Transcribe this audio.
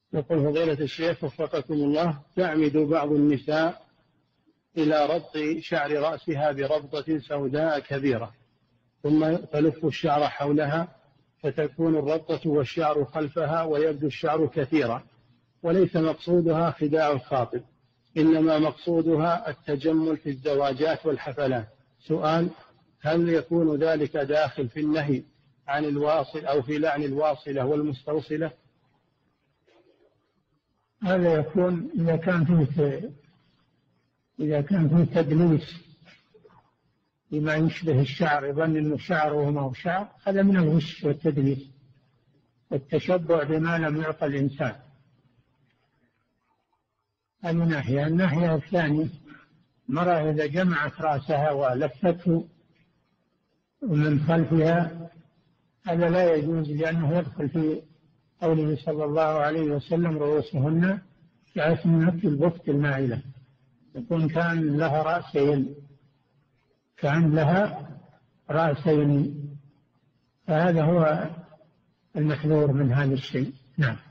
يقول فضيلة الشيخ وفقكم الله، تعمد بعض النساء إلى ربط شعر رأسها بربطة سوداء كبيرة ثم تلف الشعر حولها فتكون الربطة والشعر خلفها ويبدو الشعر كثيرا، وليس مقصودها خداع الخاطب، إنما مقصودها التجمل في الزواجات والحفلات. سؤال: هل يكون ذلك داخل في النهي عن الواصل أو في لعن الواصلة والمستوصلة؟ هذا يكون إذا كان فيه تدليس بما يشبه الشعر، يظن أنه شعر وما هو شعر، هذا من الغش والتدليس والتشبع بما لم يعطى الإنسان. هذه ناحية. الناحية الثانية، المرأة إذا جمعت رأسها ولفته من خلفها هذا لا يجوز، لأنه يدخل في قوله صلى الله عليه وسلم: رؤوسهن كأسنمة البخت المائلة. يكون كان لها رأسين، فهذا هو المحذور من هذا الشيء. نعم.